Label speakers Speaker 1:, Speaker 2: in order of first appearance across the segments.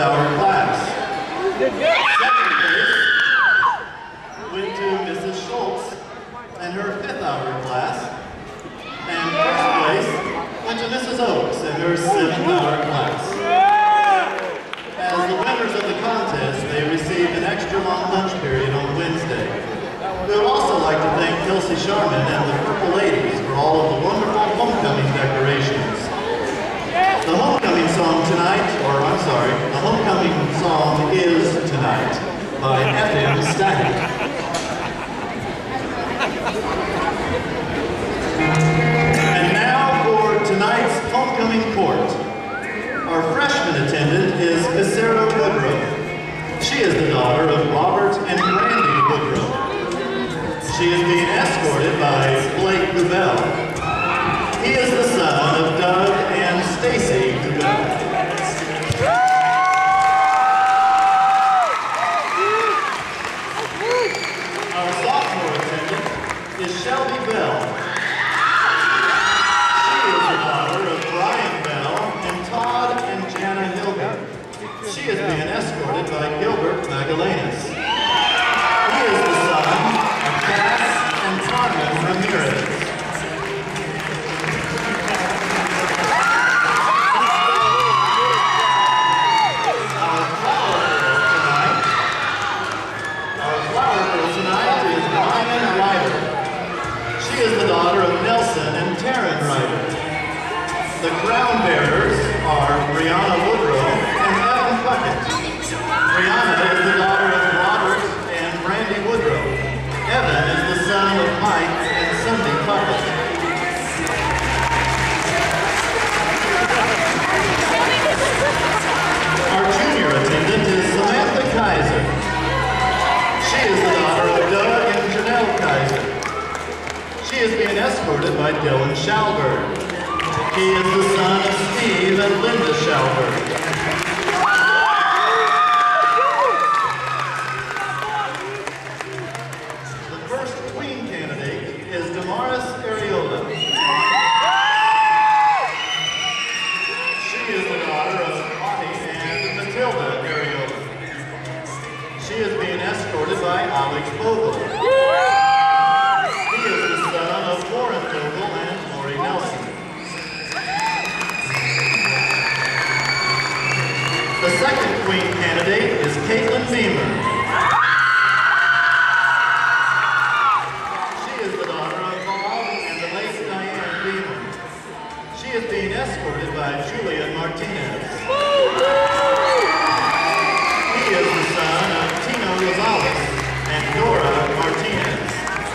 Speaker 1: hour class. Second place went to Mrs. Schultz and her 5th hour class. And first place went to Mrs. Oakes and her 7th hour class. As the winners of the contest, they received an extra long lunch period on Wednesday. We would also like to thank Kelsey Sharman and the Purple Ladies for all of the wonderful homecoming decorations. The homecoming song tonight, or I'm sorry, the homecoming song is Tonight by FM Static. And now for tonight's homecoming court. Our freshman attendant is Sarah Woodrow. She is the daughter of Robert and Randy Woodrow. She is being escorted by Blake Goubel. He is the son of Doug and Stacy Goubel. Our sophomore attendant is Shelby Bell. She is the daughter of Brian Bell and Todd and Jana Hilger. She is being escorted by Gilbert Magallanes. He is the son of Cass and Carmen Ramirez. Our flower girl tonight is Ryan Ryder. She is the daughter of Nelson and Taryn Ryder. The crown bearers are Brianna Woodrow and Evan Puckett. Brianna is the daughter of Robert and Randy Woodrow. Evan is the son of Mike and Cindy Puckett. Our junior attendant is Samantha Kaiser. She is the daughter of Doug and Janelle Kaiser. She is being escorted by Dylan Schalberg. He is the son of Steve and Linda Schalberg. The first queen candidate is Damaris Areola. She is the daughter of Audie and Matilda Areola. She is being escorted by Alex Vogel. He is the son of Warren Vogel and Lori Nelson. The second queen candidate is Caitlin Beamer. She is the daughter of Bob and the late Diane Beamer. She is being escorted by Julian Martinez. He is the son of Tino Rosales and Dora Martinez.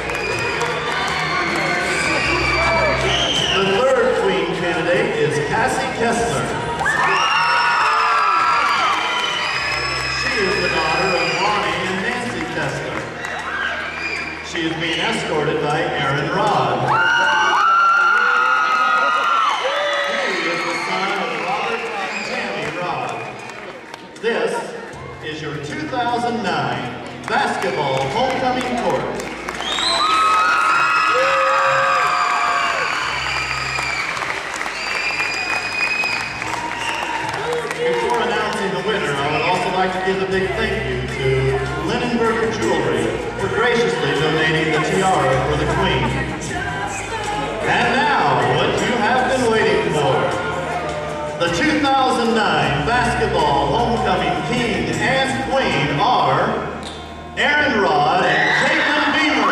Speaker 1: The third queen candidate is Cassie Kessler. She is the daughter of Lonnie and Nancy Kessler. She is being escorted by Aaron Rod. He is the son of Robert and Tammy Rod. This is your 2009 basketball homecoming court. Before announcing the winner, I would also like to give a big thank you to Linenberger Jewelry for graciously donating the tiara for the Queen. And now, what you have been waiting for. The 2009 basketball homecoming king and queen are Aaron Rod and Caitlin Beamer.